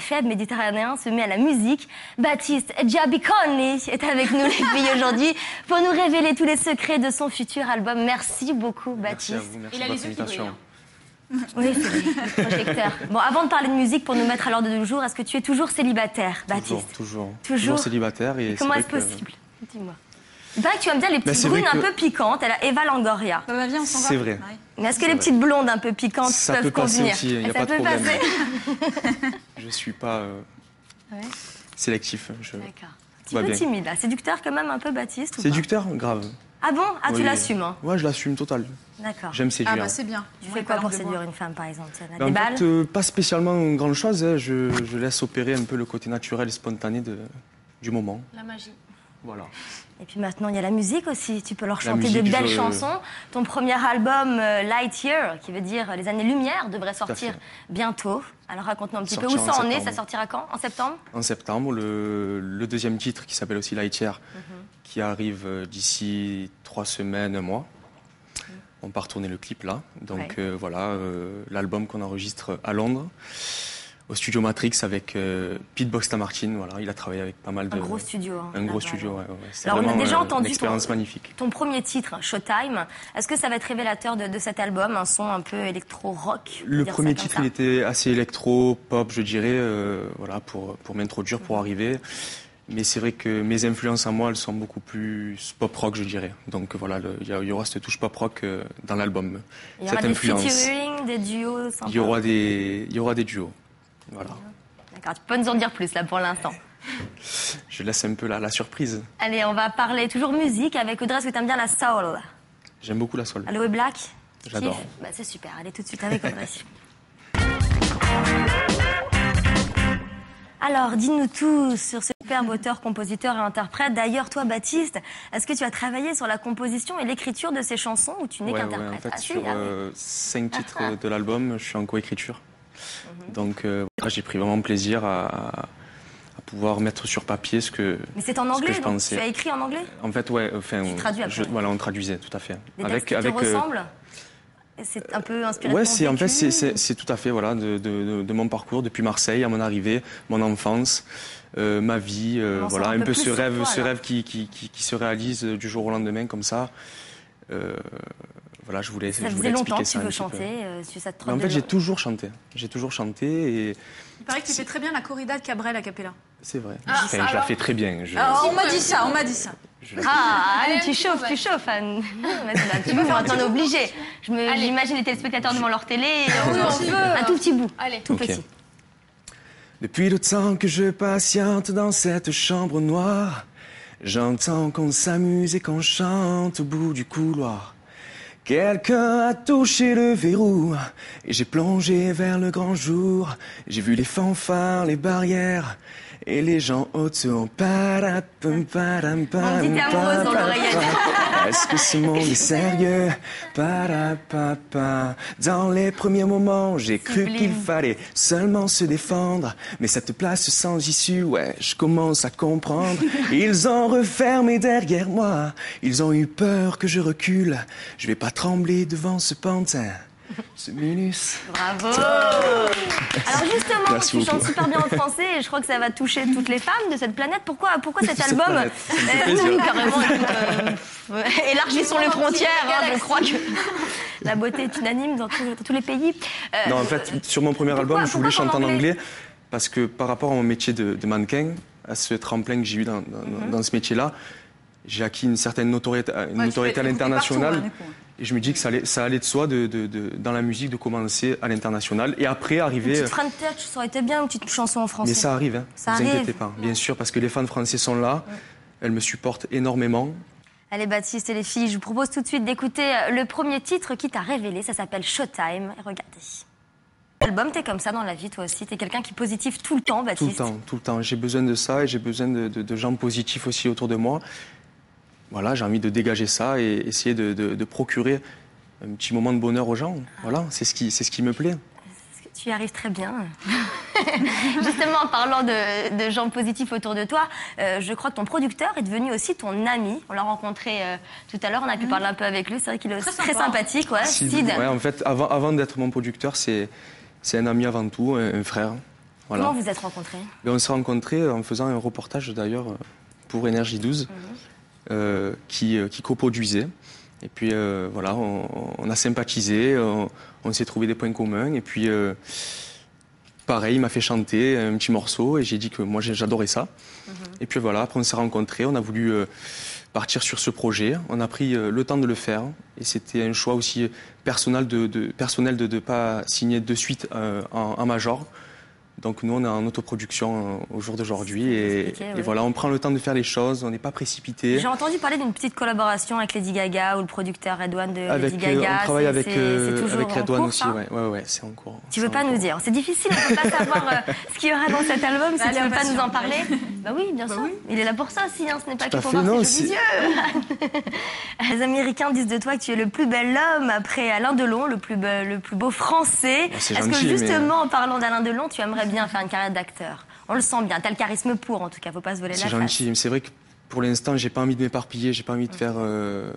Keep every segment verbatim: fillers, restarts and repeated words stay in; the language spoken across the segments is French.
faible méditerranéen se met à la musique. Baptiste Djabikoni est avec nous, les filles, aujourd'hui, pour nous révéler tous les secrets de son futur album. Merci beaucoup, Baptiste. Merci à vous, merci pour votre invitation. Oui, c'est vrai, le projecteur. Bon, avant de parler de musique, pour nous mettre à l'ordre du jour, est-ce que tu es toujours célibataire, Baptiste? Toujours, toujours. Toujours, toujours célibataire. Et, et comment est-ce que... possible? Dis-moi. Il paraît que tu aimes bien les petites bah, brunes que... un peu piquantes. Elle a Eva Longoria. Bah, bah, viens, on s'en va. C'est vrai. Mais est-ce que les petites blondes un peu piquantes ça peuvent peut convenir? passer aussi, il n'y a ça pas de peut problème. passer. Je ne suis pas euh, ouais. sélectif. Je... D'accord. Un petit peu bien. Timide, là. Séducteur quand même un peu, Baptiste? Séducteur? Grave. Ah bon? Ah, oui. Tu l'assumes, hein? Ouais, je l'assume total. D'accord. J'aime séduire. Ah bah c'est bien. Tu fais quoi pour séduire une femme, par exemple? Bah, Des en balles fait, euh, pas spécialement grand chose. Hein. Je, je laisse opérer un peu le côté naturel et spontané de, du moment. La magie. Voilà. Et puis maintenant, il y a la musique aussi. Tu peux leur La chanter de musique, belles je... chansons. Ton premier album, euh, Light Year, qui veut dire Les Années-Lumière, devrait sortir bientôt. Alors raconte-nous un petit peu où ça en est. Ça sortira quand? En septembre? En septembre. Le, le deuxième titre, qui s'appelle aussi Light Year, mm-hmm. qui arrive d'ici trois semaines, un mois. Mm. On part tourner le clip là. Donc ouais. euh, voilà, euh, l'album qu'on enregistre à Londres. Au studio Matrix avec euh, Pete Boxster-Martin, voilà, il a travaillé avec pas mal de... Un gros studio. Hein, un gros studio, ouais. ouais. C'est Alors vraiment on a déjà euh, entendu une expérience ton, magnifique. Ton premier titre, Showtime. Est-ce que ça va être révélateur de, de cet album, un son un peu électro-rock? Le premier titre, il était assez électro-pop, je dirais, euh, voilà, pour, pour m'introduire, pour arriver. Mais c'est vrai que mes influences à moi, elles sont beaucoup plus pop-rock, je dirais. Donc voilà, il y, y aura cette touche pop-rock euh, dans l'album. Il y aura cette des influence. featuring, des duos sympas. Il y aura des, il y aura des duos, voilà. D'accord, tu peux nous en dire plus là pour l'instant. Je laisse un peu la, la surprise. Allez, on va parler toujours musique avec Audrey. Est-ce que tu aimes bien la soul? J'aime beaucoup la soul. Aloe Black? J'adore. Bah, c'est super, allez tout de suite avec Audrey. Alors, dis-nous tout sur ce superbe auteur, compositeur et interprète. D'ailleurs, toi, Baptiste, est-ce que tu as travaillé sur la composition et l'écriture de ces chansons ou tu n'es ouais, qu'interprète? ouais, en fait, ah, sur euh, cinq titres ah, ah. de l'album, je suis en coécriture. Mm-hmm. Donc, euh, j'ai pris vraiment plaisir à, à pouvoir mettre sur papier ce que Mais c'est en anglais, que je donc pensais. Tu as écrit en anglais? En fait, ouais. Enfin, tu traduis après. Je, voilà, on traduisait, tout à fait. Des avec, textes qui avec, te euh, ressemblent? C'est un peu inspiré ouais, de ton c'est en fait, vécu, c'est, c'est tout à fait voilà, de, de, de mon parcours depuis Marseille à mon arrivée, mon enfance, euh, ma vie, euh, voilà, un, un peu, peu ce rêve, toi, ce rêve qui, qui, qui, qui se réalise du jour au lendemain comme ça. Euh, Voilà, je voulais, ça je faisait voulais longtemps que ça tu veux chanter euh, sur cette En fait, j'ai toujours chanté. J'ai toujours chanté et... Il paraît que tu fais très bien la corrida de Cabrel a cappella. C'est vrai. Ah, enfin, je alors... la fais très bien. Je... Alors, on m'a dit ça, on m'a dit ça. Je... Ah, allez, tu chauffes, tu chauffes, Anne. Tu vois, on est obligé. J'imagine les téléspectateurs devant leur télé. Oui, on veut. Un tout petit bout, allez, tout okay. petit. Depuis le temps que je patiente dans cette chambre noire, j'entends qu'on s'amuse et qu'on chante au bout du couloir. Quelqu'un a touché le verrou et j'ai plongé vers le grand jour. J'ai vu les fanfares, les barrières et les gens autour. Parapam, param, pam, on dit t'es amoureuse dans l'oreillette. Est-ce que ce monde est sérieux? Parapapa. Dans les premiers moments, j'ai cru qu'il fallait seulement se défendre. Mais cette place sans issue, ouais, je commence à comprendre. Ils ont refermé derrière moi. Ils ont eu peur que je recule. Je vais pas trembler devant ce pantin. Ce minus. Bravo. Alors justement, merci tu beaucoup. chantes super bien en français et je crois que ça va toucher toutes les femmes de cette planète. Pourquoi, pourquoi cet cette album planète, euh, carrément, écoute, euh, élargissons les frontières. Hein, je crois que la beauté est unanime dans tous, dans tous les pays. Euh, non, en fait, sur mon premier pourquoi, album, je voulais chanter en anglais? anglais parce que par rapport à mon métier de, de mannequin, à ce tremplin que j'ai eu dans, dans, mm-hmm. dans ce métier-là, j'ai acquis une certaine notoriété, une ouais, notoriété à l'international. Hein, et je me dis que ça allait, ça allait de soi, de, de, de, dans la musique, de commencer à l'international. Et après, arriver... Une petite French touch, ça aurait été bien, une petite chanson en français. Mais ça arrive, hein. Ça ne vous arrive. inquiétez pas. Bien sûr, parce que les fans français sont là. Ouais. Elles me supportent énormément. Allez, Baptiste et les filles, je vous propose tout de suite d'écouter le premier titre qui t'a révélé. Ça s'appelle Showtime. Et regardez. L'album, t'es comme ça dans la vie, toi aussi. T'es quelqu'un qui est positif tout le temps, Baptiste. Tout le temps, tout le temps. J'ai besoin de ça et j'ai besoin de, de, de gens positifs aussi autour de moi. Voilà, j'ai envie de dégager ça et essayer de, de, de procurer un petit moment de bonheur aux gens. Voilà, c'est ce qui, c'est ce qui me plaît. Tu y arrives très bien. Justement, en parlant de, de gens positifs autour de toi, euh, je crois que ton producteur est devenu aussi ton ami. On l'a rencontré euh, tout à l'heure, on a pu mmh. parler un peu avec lui. C'est vrai qu'il est très, très sympathique. Ouais, Sid. Sid. Ouais, en fait, avant, avant d'être mon producteur, c'est, c'est un ami avant tout, un, un frère. Voilà. Comment vous êtes rencontrés? Ben, on s'est rencontrés en faisant un reportage d'ailleurs pour Énergie douze, mmh. euh, qui, qui coproduisait. Et puis euh, voilà, on, on a sympathisé, on, on s'est trouvé des points communs. Et puis euh, pareil, il m'a fait chanter un petit morceau et j'ai dit que moi j'adorais ça. Mmh. Et puis voilà, après on s'est rencontrés, on a voulu euh, partir sur ce projet. On a pris euh, le temps de le faire. Et c'était un choix aussi personnel de ne de, personnel de ne pas signer de suite euh, en, en major. Donc nous, on est en autoproduction au jour d'aujourd'hui et, okay, et ouais. voilà, on prend le temps de faire les choses, on n'est pas précipité. J'ai entendu parler d'une petite collaboration avec Lady Gaga ou le producteur Redouane de avec, Lady Gaga. On travaille avec, euh, avec Redouane cours, aussi, ouais, ouais, ouais, c'est en cours. Tu veux pas nous dire? C'est difficile, on ne peut pas savoir euh, ce qu'il y aura dans cet album si tu ne veux pas nous en parler. Bah oui, bien bah sûr. Oui. Il est là pour ça aussi, hein. Ce n'est pas Tout que pour fait, voir non, ses jolis yeux. Les Américains disent de toi que tu es le plus bel homme après Alain Delon, le plus, be le plus beau français. Bon, Est-ce que justement, mais... en parlant d'Alain Delon, tu aimerais bien faire une carrière d'acteur? On le sent bien, tu as le charisme pour, en tout cas, faut pas se voler la face. C'est gentil, mais c'est vrai que pour l'instant, j'ai pas envie de m'éparpiller, j'ai pas envie de faire euh,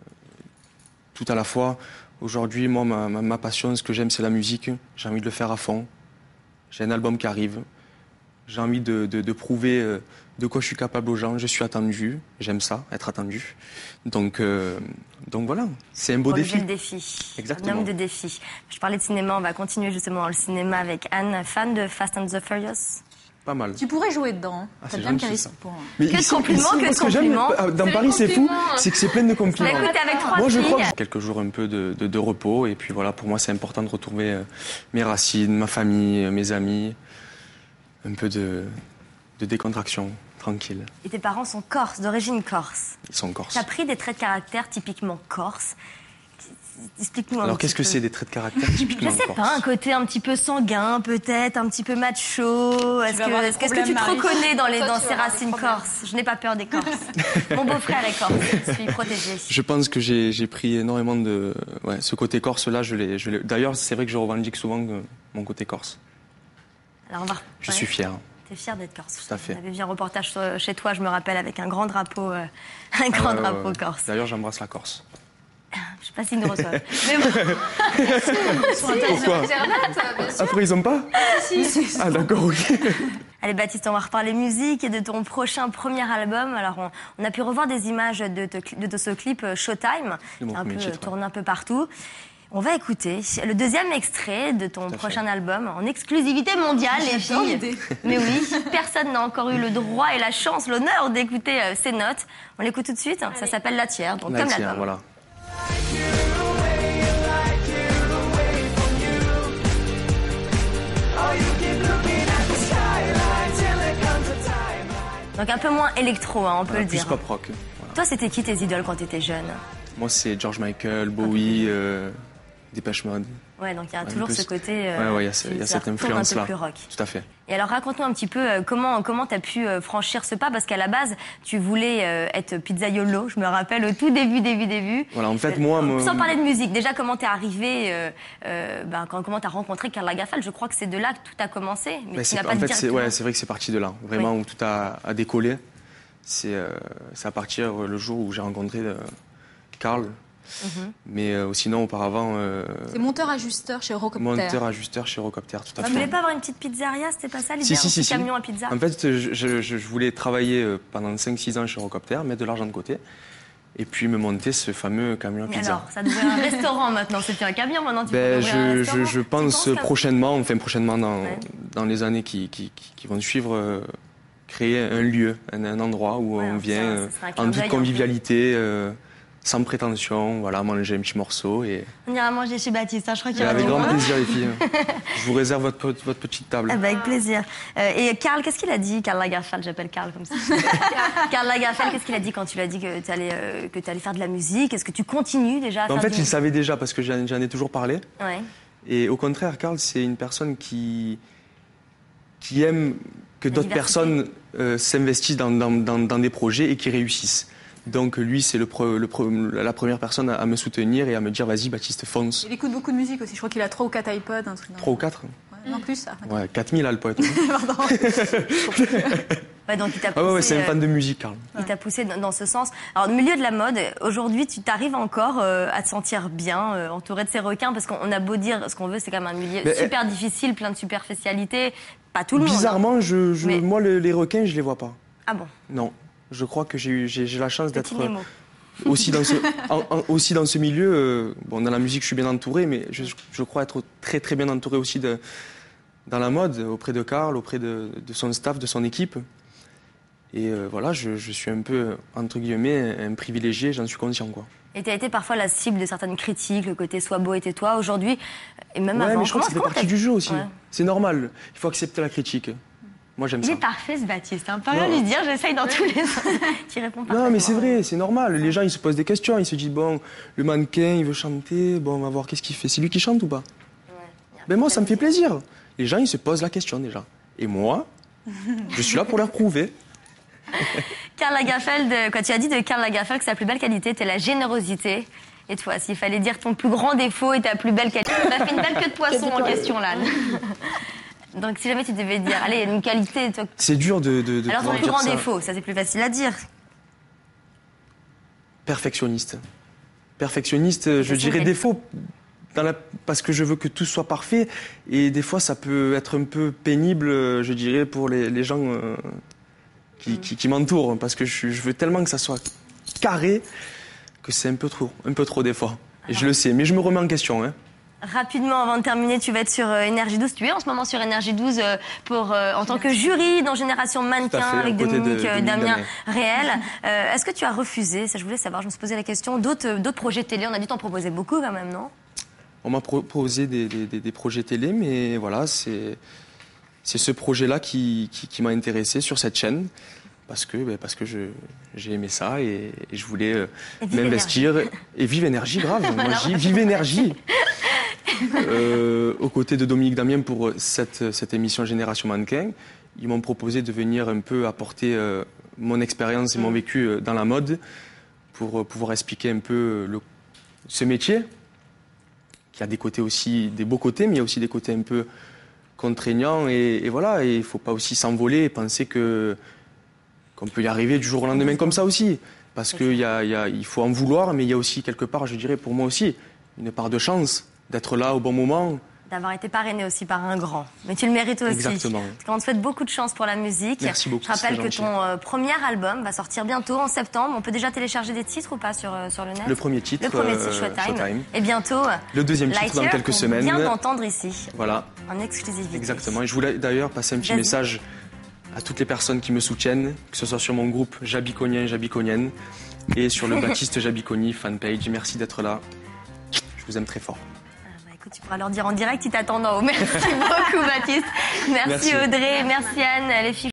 tout à la fois. Aujourd'hui, moi, ma, ma, ma passion, ce que j'aime, c'est la musique. J'ai envie de le faire à fond. J'ai un album qui arrive. J'ai envie de, de, de prouver euh, de quoi je suis capable aux gens. Je suis attendu. J'aime ça, être attendu. Donc, euh, donc voilà, c'est un beau Pour défi. le défi. Exactement. Un homme de défi. Je parlais de cinéma, on va continuer justement dans le cinéma avec Anne, fan de Fast and the Furious. Pas mal. Tu pourrais jouer dedans. Hein. Ah, T'as bien le charisme pour. Mais que de compliments, que de compliments. Que dans Paris, c'est fou, c'est que c'est plein de compliments. Bah, écoute, avec trois moi, je filles. crois que quelques jours un peu de, de, de repos. Et puis voilà, pour moi, c'est important de retrouver euh, mes racines, ma famille, euh, mes amis. Un peu de, de décontraction, tranquille. Et tes parents sont corses, d'origine corse. Ils sont corses. T'as pris des traits de caractère typiquement corse. Explique-nous un Alors, qu'est-ce que c'est des traits de caractère typiquement corse? Je sais pas, un côté un petit peu sanguin, peut-être, un petit peu macho. Est-ce que, est que, est que tu te reconnais dans, les, Toi, dans ces racines corses? Je n'ai pas peur des Corses. Mon beau-frère est corse, je suis protégée. Je pense que j'ai pris énormément de... Ouais, ce côté corse-là, je l'ai... D'ailleurs, c'est vrai que je revendique souvent mon côté corse. Alors on va... Je ouais. suis fier. T'es fier d'être corse. Tout à fait. On avait vu un reportage chez toi, je me rappelle, avec un grand drapeau, euh, un grand ah, drapeau euh, corse. D'ailleurs, j'embrasse la Corse. Je sais pas s'ils nous reçoivent. Mais bon. Pourquoi? Après, ils ont pas? Si, si, si. Ah, d'accord, ok. Allez, Baptiste, on va reparler musique et de ton prochain premier album. Alors, on, on a pu revoir des images de, de, de ce clip Showtime, qui a un peu titre, tourné ouais. un peu partout. On va écouter le deuxième extrait de ton prochain fait. album en exclusivité mondiale, les filles. Mais oui, personne n'a encore eu le droit et la chance, l'honneur d'écouter euh, ces notes. On l'écoute tout de suite. Allez. Ça s'appelle La Tière, donc La comme Tière, l'album. Voilà. Donc un peu moins électro, hein, on peut voilà, le plus dire. Plus pop rock. Voilà. Toi, c'était qui tes idoles quand tu étais jeune? Moi, c'est George Michael, Bowie, okay. euh, Depeche Mode. Ouais, donc il y a ouais, toujours ce côté. Euh, ouais, ouais, il y a, il y a cette influence-là. Plus rock. Tout à fait. Et alors, raconte-nous un petit peu euh, comment comment t'as pu euh, franchir ce pas, parce qu'à la base, tu voulais euh, être pizzaiolo. Je me rappelle au tout début, début, début. Voilà, en fait, moi, euh, sans me... parler de musique, déjà comment t'es arrivé, euh, euh, ben, quand, comment t'as rencontré Karl Lagerfeld. Je crois que c'est de là que tout a commencé. Mais tu n'as pas en de fait, c'est ouais, c'est vrai que c'est parti de là, vraiment oui. où tout a, a décollé. C'est euh, à partir le jour où j'ai rencontré euh, Karl. Mmh. Mais euh, sinon, auparavant... Euh, c'est monteur-ajusteur chez Eurocopter. Monteur-ajusteur chez Eurocopter, tout à fait. Tu voulais pas avoir une petite pizzeria, c'était pas ça l'idée? Si, si, si, si. Camion à pizza. En fait, je, je, je voulais travailler pendant cinq six ans chez Eurocopter, mettre de l'argent de côté, et puis me monter ce fameux camion à pizza. Alors, ça devient un restaurant maintenant, c'est plus un camion maintenant, tu ben, peux je, un je, je pense prochainement, enfin prochainement dans, ouais. dans les années qui, qui, qui vont suivre, euh, créer un lieu, un, un endroit où ouais, on vient ça, ça en toute convivialité, euh, sans prétention, voilà, manger un petit morceau. Et... On ira manger chez Baptiste, hein, je crois qu'il y aura avec grand plaisir, les filles. Je vous réserve votre, votre petite table. Ah bah, avec plaisir. Euh, et Karl, qu'est-ce qu'il a dit, Karl Lagerfeld, j'appelle Karl comme ça. Karl Lagerfeld, qu'est-ce qu'il a dit quand tu lui as dit que tu allais, euh, que tu allais faire de la musique? Est-ce que tu continues déjà à En faire fait, du... il savait déjà, parce que j'en ai toujours parlé. Ouais. Et au contraire, Karl, c'est une personne qui, qui aime que d'autres personnes euh, s'investissent dans, dans, dans, dans des projets et qui réussissent. Donc lui, c'est le pre, le pre, la première personne à, à me soutenir et à me dire vas-y Baptiste, fonce. Il écoute beaucoup de musique aussi, je crois qu'il a trois ou quatre iPods. Un truc trois ou quatre ouais, non, plus ça. Ouais, quatre mille, le poète. Pardon. Ouais, donc il t'a poussé, ah ouais, ouais c'est un fan de musique, Karl. Il t'a poussé dans, dans ce sens. Alors, au milieu de la mode, aujourd'hui, tu t'arrives encore euh, à te sentir bien, euh, entouré de ces requins, parce qu'on a beau dire ce qu'on veut, c'est quand même un milieu Mais super elle... difficile, plein de superficialités, Pas tout le monde. Bizarrement, je, je, Mais- moi, le- les requins, je les vois pas. Ah bon? Non. Je crois que j'ai eu- j'ai j'ai la chance Petit d'être Nemo. aussi dans ce, en- en- aussi dans ce milieu. euh, bon, dans la musique, je suis bien entouré, mais je, je crois être très très bien entouré aussi de, dans la mode, auprès de Karl, auprès de, de son staff, de son équipe. Et euh, voilà, je, je suis un peu, entre guillemets, un privilégié, j'en suis conscient, quoi. Et tu as été parfois la cible de certaines critiques, le côté sois beau et tais-toi. Aujourd'hui, et même Ouais, avant. mais je crois que ça fait Comment- partie du jeu aussi. Ouais. C'est normal, il faut accepter la critique. Moi, j'aime Il ça. est parfait ce Baptiste, hein. Pas rien Non. lui dire, j'essaye dans tous les sens. Tu réponds parfaitement. Non, mais c'est vrai, c'est normal. Les gens, ils se posent des questions. Ils se disent, bon, le mannequin, il veut chanter. Bon, on va voir qu'est-ce qu'il fait. C'est lui qui chante ou pas? Ben moi, ça me fait plaisir. Les gens, ils se posent la question déjà. Et moi, je suis là pour leur prouver. Karl Lagerfeld, quand tu as dit de Karl Lagerfeld que sa plus belle qualité était la générosité. Et toi, s'il fallait dire ton plus grand défaut et ta plus belle qualité, on a fait une belle queue de poisson en question là. Donc si jamais tu devais dire, allez, une qualité, toi. C'est dur de, de, de Alors ton pouvoir plus dire grand ça. défaut, ça c'est plus facile à dire. Perfectionniste. Perfectionniste, je c'est dirais vrai. défaut. Dans la... Parce que je veux que tout soit parfait. Et des fois, ça peut être un peu pénible, je dirais, pour les, les gens euh, qui, Mm. qui, qui m'entourent. Parce que je, je veux tellement que ça soit carré que c'est un peu trop, un peu trop des fois. Et je le sais, mais je me remets en question. Hein. Rapidement, avant de terminer, tu vas être sur euh, Énergie douze. Tu es en ce moment sur Énergie douze euh, pour, euh, en tant que jury dans Génération Mannequin Tout à fait, avec aux côtés de Dominique euh, Dominique Damien Damien. Réel. Euh, Est-ce que tu as refusé? Ça, je voulais savoir, je me suis posé la question. D'autres euh, d'autres projets télé, on a dû t'en proposer beaucoup quand même, non? On m'a proposé des, des, des, des projets télé, mais voilà, c'est c'est ce projet-là qui, qui, qui m'a intéressé sur cette chaîne. Parce que, ben, parce que je- j'ai aimé ça et, et je voulais euh, Et Vive m'investir. Et Vive Énergie, grave. Moi, je dis Vive Énergie. Euh, aux côtés de Dominique Damien pour cette, cette émission Génération Mannequin, ils m'ont proposé de venir un peu apporter euh, mon expérience et mon vécu euh, dans la mode pour euh, pouvoir expliquer un peu le, ce métier qui a des côtés aussi, des beaux côtés, mais il y a aussi des côtés un peu contraignants. Et, et voilà, et il ne faut pas aussi s'envoler et penser que qu'on peut y arriver du jour au lendemain comme ça aussi. Parce qu'il y a, il y a, il faut en vouloir, mais il y a aussi quelque part, je dirais pour moi aussi, une part de chance d'être là au bon moment. D'avoir été parrainé aussi par un grand. Mais tu le mérites aussi. Exactement. Parce qu'on te souhaite beaucoup de chance pour la musique. Merci beaucoup, Je rappelle c'est que gentil. ton euh, premier album va sortir bientôt, en septembre. On peut déjà télécharger des titres ou pas sur, euh, sur le net? Le premier titre, Le premier euh, titre, Showtime. Showtime. Et bientôt, Le deuxième titre Lightyear, dans quelques qu'on semaines. vient d'entendre ici, Voilà, en exclusivité. exactement. Et je voulais d'ailleurs passer un petit Vas-y. message à toutes les personnes qui me soutiennent, que ce soit sur mon groupe Jabiconien et Jabiconienne et sur le Baptiste Jabiconi fanpage. Merci d'être là. Je vous aime très fort. Ah bah écoute, tu pourras leur dire en direct, ils t'attendent en haut. Merci beaucoup, Baptiste. Merci, Merci. Audrey, merci Anne, les filles.